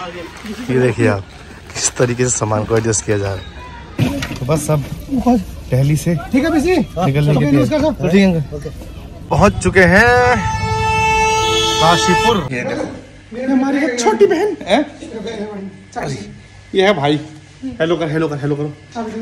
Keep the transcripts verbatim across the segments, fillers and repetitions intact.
ये देखिए आप किस तरीके से सामान को एडजस्ट किया जा रहा है। तो बस अब दिल्ली से ठीक है बिजी निकलने के लिए पहुंच चुके हैं काशीपुर। ये देखो हमारी छोटी बहन है, ये है भाई। हेलो कर हेलो कर हेलो करो।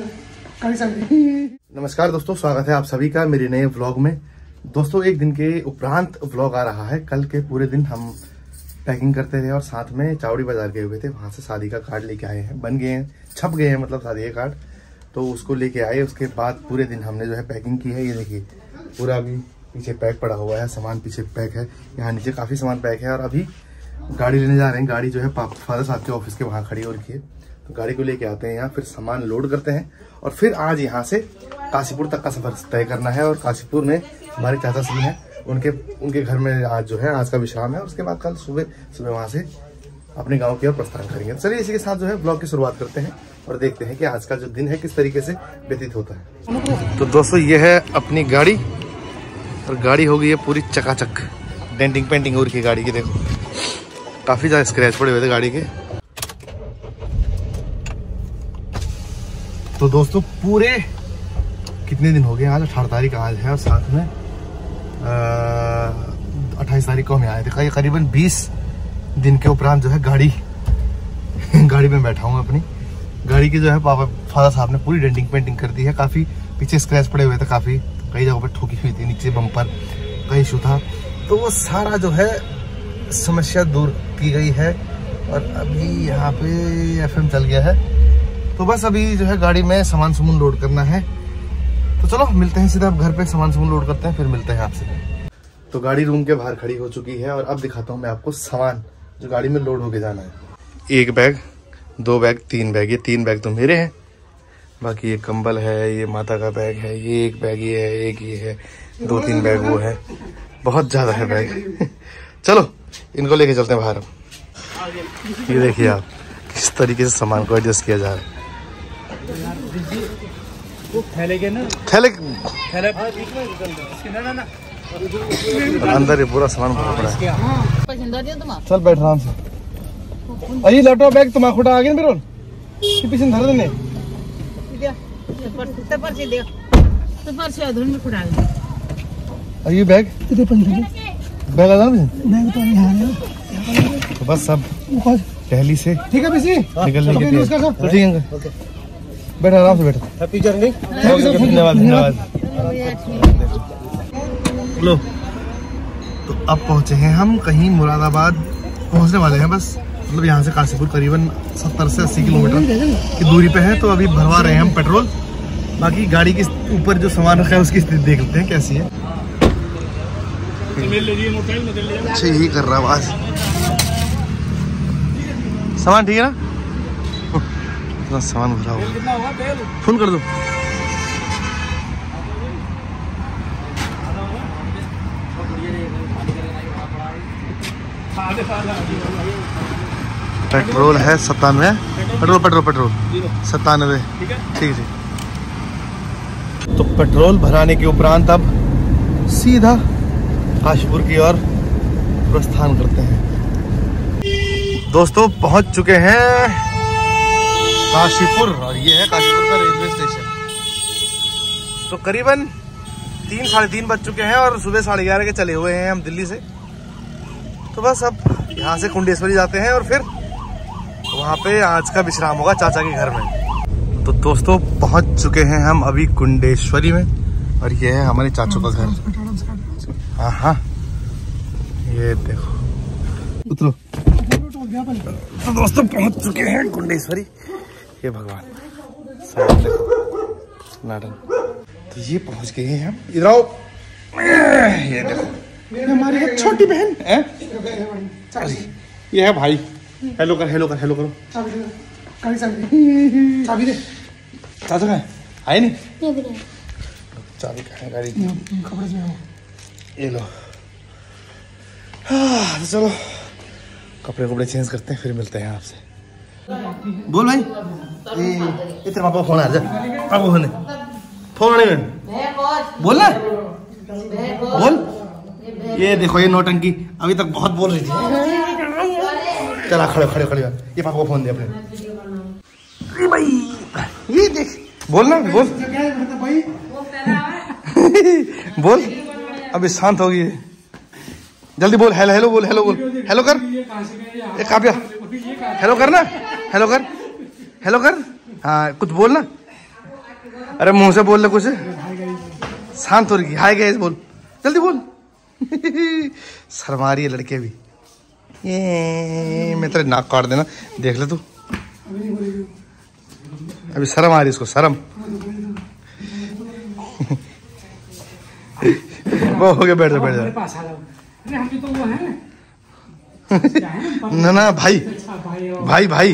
नमस्कार दोस्तों, स्वागत है आप सभी का मेरे नए व्लॉग में। दोस्तों एक दिन के उपरांत व्लॉग आ रहा है। कल के पूरे दिन हम पैकिंग करते रहे और साथ में चावड़ी बाजार गए हुए थे। वहां से शादी का कार्ड लेके आए हैं, बन गए हैं, छप गए हैं, मतलब शादी के कार्ड। तो उसको लेके आए। उसके बाद पूरे दिन हमने जो है पैकिंग की है। ये देखिए पूरा अभी पीछे पैक पड़ा हुआ है, सामान पीछे पैक है, यहाँ नीचे काफी सामान पैक है। और अभी गाड़ी लेने जा रहे हैं। गाड़ी जो है फादर साहब के ऑफिस के वहाँ खड़ी हो रखी है। तो गाड़ी को लेके आते हैं यहाँ, फिर सामान लोड करते हैं और फिर आज यहाँ से काशीपुर तक का सफर तय करना है। और काशीपुर में हमारे चाचा श्री हैं, उनके उनके घर में आज जो है आज का विश्राम है। उसके बाद कल सुबह सुबह वहाँ से अपने गांव की ओर प्रस्थान करेंगे। चलिए इसी के साथ जो है ब्लॉग की शुरुआत करते हैं और देखते हैं कि आज का जो दिन है किस तरीके से व्यतीत होता है। तो दोस्तों ये है अपनी गाड़ी और गाड़ी हो गई है पूरी चकाचक, डेंटिंग पेंटिंग हो रही है गाड़ी की। देखो काफी ज्यादा स्क्रैच पड़े हुए थे गाड़ी के। तो दोस्तों पूरे कितने दिन हो गए, आज अठारह तारीख आज है और साथ में अट्ठाईस तारीख को हम आए थे। करीबन बीस दिन के उपरांत जो है गाड़ी गाड़ी में बैठा हूँ अपनी। गाड़ी की जो है पापा फादर साहब ने पूरी डेंटिंग पेंटिंग कर दी है। काफी पीछे स्क्रैच पड़े हुए थे, काफी कई जगहों पर ठोकी हुई थी, नीचे बम्पर कहीं इशू था। तो वो सारा जो है समस्या दूर की गई है और अभी यहाँ पे एफएम चल गया है। तो बस अभी जो है गाड़ी में सामान सामान लोड करना है। तो चलो मिलते हैं सीधा अब घर पे, सामान सामान लोड करते हैं फिर मिलते हैं आपसे। तो गाड़ी रूम के बाहर खड़ी हो चुकी है और अब दिखाता हूँ मैं आपको सामान जो गाड़ी में लोड होके जाना है। एक बैग, दो बैग, तीन बैग। ये तीन बैग तो मेरे हैं, बाकी ये कंबल है, ये माता का बैग है, ये एक बैग ये है, एक ये है, दो तीन बैग वो है, बहुत ज्यादा है बैग। चलो इनको लेके चलते हैं बाहर। ये देखिए आप किस तरीके से सामान को एडजस्ट किया जा रहा है। थैले के ना थैले थैले ना ना ना अंदर ये पूरा सामान भरा पड़ा है। चल बैठ आराम से। अरे लैपटॉप बैग तुम्हारा खोटा आ गया मेरे पीछे धर देने। ये बैग बैग आधा बैग तो यहाँ। तो बस अब दिल्ली से ठीक है बिजी निकलने के लिए तो ठीक है। बैठ आराम से बैठ। Happy journey. धन्यवाद धन्यवाद। लो तो अब पहुंचे हैं हम कहीं मुरादाबाद पहुंचने वाले हैं बस। मतलब यहाँ से काशीपुर करीबन सत्तर से अस्सी किलोमीटर की दूरी पे है। तो अभी भरवा रहे हैं हम पेट्रोल। बाकी गाड़ी के ऊपर जो सामान रखा है उसकी स्थिति देख लेते हैं कैसी है। अच्छा यही कर रहा आवाज। सामान ठीक है ना? इतना सामान भरा हुआ, फुल कर दो। पेट्रोल है सत्तानवे। पेट्रोल पेट्रोल पेट्रोल सत्तानवे। ठीक है। तो पेट्रोल भराने के उपरांत अब सीधा काशीपुर की ओर प्रस्थान करते हैं। दोस्तों पहुंच चुके हैं काशीपुर और ये है काशीपुर का रेलवे स्टेशन। तो करीबन तीन साढ़े तीन बज चुके हैं और सुबह साढ़े ग्यारह के चले हुए हैं हम दिल्ली से। तो बस अब यहाँ से कुंडेश्वरी जाते हैं और फिर वहाँ पे आज का विश्राम होगा चाचा के घर में। तो दोस्तों पहुँच चुके हैं हम अभी कुंडेश्वरी में और ये है हमारे चाचू का घर। हाँ हाँ ये देखो उतरो। तो दोस्तों पहुँच चुके हैं कुंडेश्वरी। ये भगवान साइड देखो नाटन। तो ये पहुँच गए हैं हम। इधर आओ। ये देखो हमारी छोटी बहन है, ये है भाई। हेलो कर हेलो कर हेलो करो। चाबी दे। चाचा कहाँ है? आए नहीं? चाबी कहाँ है गाड़ी की? कपड़े में। ये लो। हाँ, तो चलो कपड़े कपड़े चेंज करते हैं फिर मिलते हैं आपसे। बोल भाई ये तेरे पापा फोन आ जा। पापा फोन फोन नहीं बोल ना बोल। ये देखो ये नौटंकी अभी तक बहुत बोल रही थी। चला खड़े खड़े खड़े ये पापा को फोन दे अपने। अरे भाई ये देख बोल ना बोल बोल अभी शांत होगी जल्दी बोल हेलो हेलो बोल हेलो बोल हेलो कर एक काव्या हेलो कर ना हेलो कर हेलो कर हाँ कुछ बोल ना अरे मुंह से बोल ले कुछ शांत हो रही हाय गाइस बोल जल्दी बोल शर्मा रही है लड़के भी ये मैं तेरे नाक काट देना देख ले तू अभी शर्म आ रही इसको शर्म वो हो गया बैठ जा बैठ जा ना ना भाई भाई भाई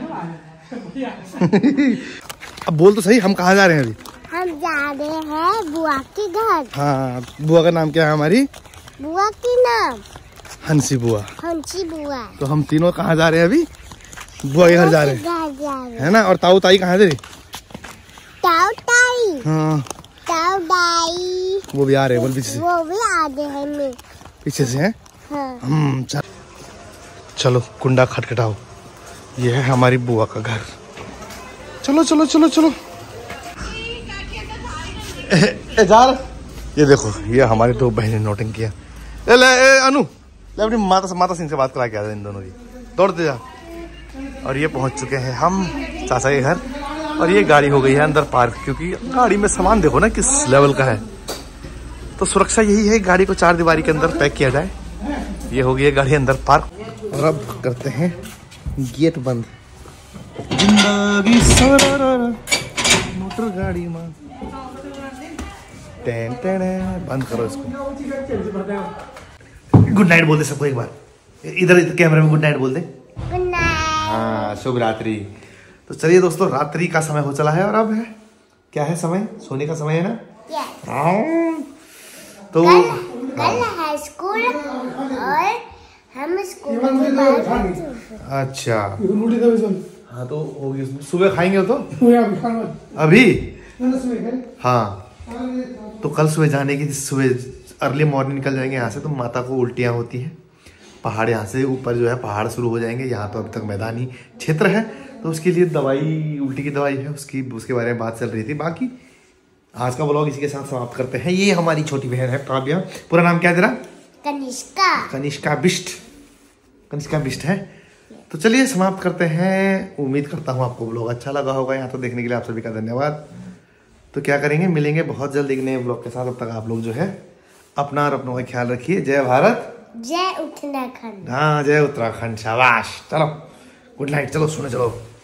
अब बोल तो सही हम कहाँ जा रहे हैं अभी हम जा रहे हैं बुआ के घर। हाँ बुआ का नाम क्या है हमारी बुआ की नाम हंसी बुआ हंसी बुआ। तो हम तीनों कहाँ जा रहे हैं अभी बुआ के घर जा रहे हैं घर जा रहे है ना और ताऊ ताई कहाँ थे ताऊ ताई हाँ ताऊ दाई वो भी आ रहे हैं बोल पीछे से वो भी आ रहे हैं मैं पीछे से हैं हाँ। हम चल चलो कुंडा खटखटाओ ये है हमारी बुआ का घर चलो चलो चलो चलो ए, ए, जा ये देखो ये हमारी दो बहनें नोटिंग किया ले ले ए, अनु ले अपनी माता से माता सिंह से बात करा के आ इन दोनों की दौड़ते जा और ये पहुंच चुके हैं हम चाचा के घर और ये गाड़ी हो गई है अंदर पार्क क्योंकि गाड़ी में सामान देखो ना किस लेवल का है तो सुरक्षा यही है गाड़ी को चार दीवारी के अंदर पैक किया जाए ये हो गई है गाड़ी अंदर पार्क और अब करते हैं गेट बंद जिंदगी मोटर गाड़ी में टेन टेन बंद करो इसको गुड नाइट बोल दे सबको एक बार इधर इधर कैमरे में गुड नाइट बोल दे गुड नाइट। हाँ शुभ रात्रि। तो चलिए दोस्तों रात्रि का समय हो चला है और अब है क्या है समय सोने का समय है ना यस। तो कल, कल है स्कूल और हम स्कूल के बाद अच्छा रोटी दो इसमें हाँ तो होगी सुबह खाएंगे तो वो यार खाना अभी ना सुबह हाँ तो कल सुबह जाने की सुबह अर्ली मॉर्निंग निकल जाएंगे यहाँ से तो माता को उल्टियाँ होती हैं पहाड़ यहाँ से ऊपर जो है पहाड़ शुरू हो जाएंगे यहाँ तो अब तक मैदानी क्षेत्र है तो उसके लिए दवाई उल्टी की दवाई है उसकी उसके बारे में बात चल रही थी। बाकी आज का ब्लॉग इसी के साथ समाप्त करते हैं। ये हमारी छोटी बहन है काव्या पूरा नाम क्या है तेरा कनिष्का कनिष्का बिष्ट कनिष्का बिष्ट है। तो चलिए समाप्त करते हैं। उम्मीद करता हूँ आपको ब्लॉग अच्छा लगा होगा। यहाँ तो देखने के लिए आप सभी का धन्यवाद। तो क्या करेंगे मिलेंगे बहुत जल्द एक नए ब्लॉग के साथ। अब तक आप लोग जो है अपना और अपनों का ख्याल रखिए। जय भारत जय उत्तराखंड। हाँ जय उत्तराखंड शाबाश। चलो गुड नाइट चलो सोने चलो।